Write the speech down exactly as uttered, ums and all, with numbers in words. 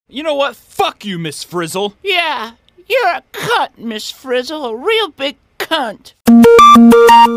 You know what? Fuck you, Miss Frizzle. Yeah, you're a cunt, Miss Frizzle, a real big cunt.